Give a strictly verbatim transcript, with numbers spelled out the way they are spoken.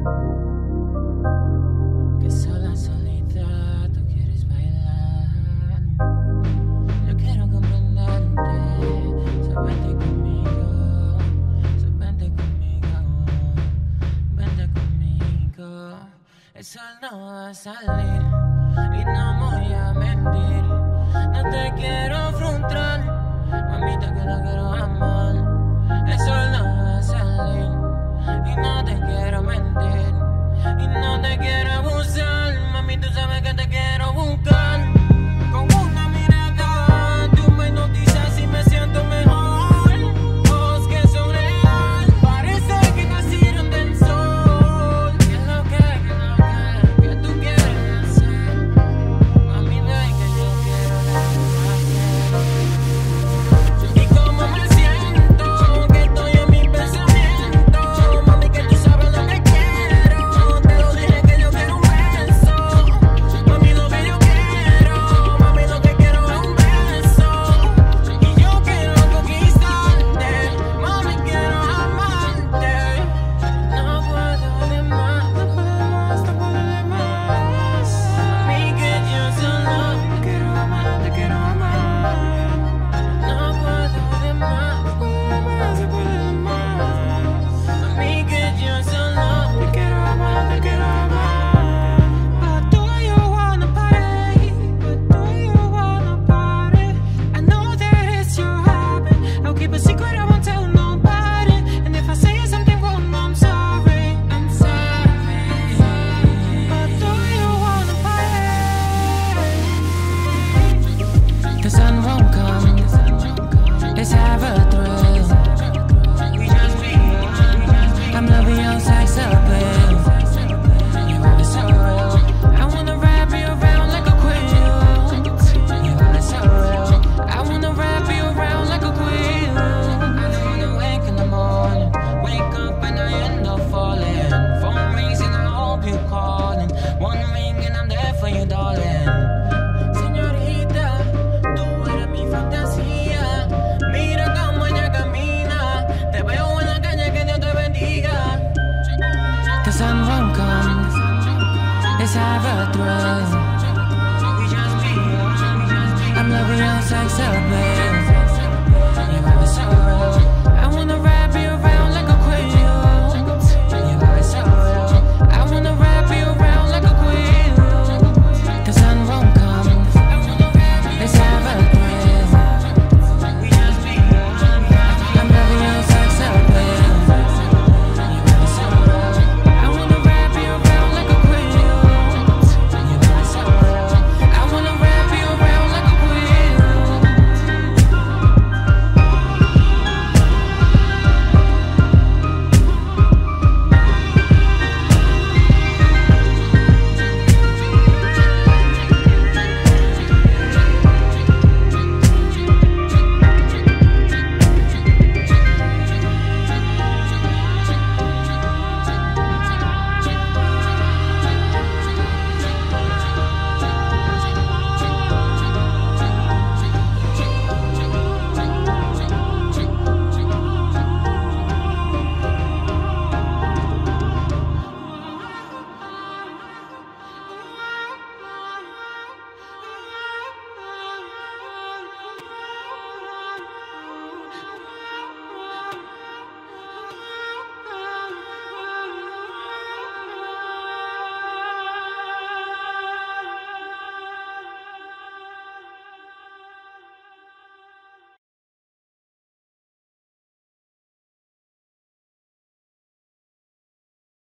Que sola, solita, tú quieres bailar. Yo quiero comprenderte, so vente conmigo, so vente conmigo, vente conmigo. El sol no va a salir y no voy a mentir. No te quiero frustrar, mamita, que no quiero amar. El sol no va a salir y no te quiero mentir. Y no te quiero abusar, mami, tú sabes que te quiero buscar. Con una mirada, tú me hipnotizas y me siento mejor. Ojos que son real, parece que nacieron del sol. ¿Qué es lo que, qué es lo que, que tú quieres hacer? Mami, ven que yo quiero hacer. Y como me siento, que estoy en mi pensamiento. Mami, que tú sabes lo que quiero. Te lo dije que yo quiero un beso. Mami, lo que yo quiero. Mami, lo que quiero es un beso. Y yo quiero conquistarte. Mami, quiero amarte. No puedo de más, no puedo de más, no puedo de más. Mami, que yo solo te quiero amar, te quiero amar. No puedo de más, no puedo de más, no puedo de más. Mami, que yo solo te quiero amar, te quiero amar. But do you wanna party? But do you wanna party? I know that it's your habit. I'll keep a secret, I won't tell nobody. And if I say something wrong, I'm sorry, I'm sorry. But do you wanna party? The sun won't come. Let's have a thrill. We just be, I'm loving your sex appeal. You are so real. I wanna wrap you around like a quilt. You are so real. I wanna wrap you around like a quilt. I don't wanna wake in the morning, wake up and I end up falling. Phone rings and I hope you calling. One ring and I'm there for you, darling. Señorita, tú eres mi fantasía. Mira cómo ella camina. Te veo en la calle, que Dios te bendiga. The sun won't come. Let's have a thrill. We just be, I'm loving your sex appeal. You are so real.